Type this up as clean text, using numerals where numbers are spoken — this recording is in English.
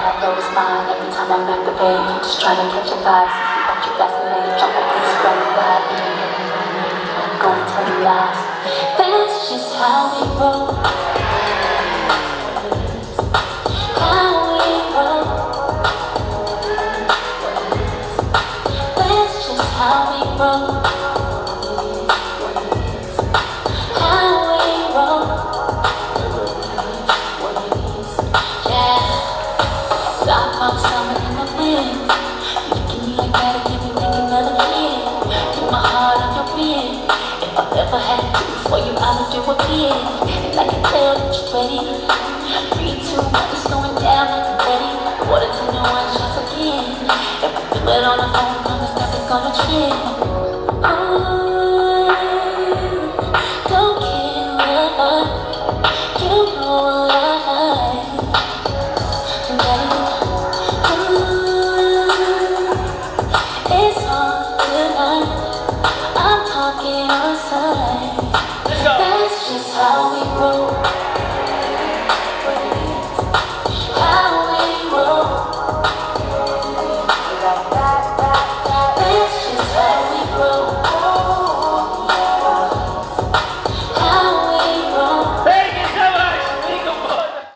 I blow his mind every time I'm activated. Just trying to catch a vibe, see what you fascinated. Drop a piece from the vibe, gonna tell you lies. That's just how we roll. How we roll. That's just how we roll. How we roll. Yeah. Stop on summer in the wind. You look at me like that, it give me like another kid. Keep my heart on your wind. If I ever had to for you, I would do again. And I can tell that you're ready. 3, 2, 1, it's going down like ready. Water to no one shots again. If I do it on the phone, promise that we're gonna chill. Ooh.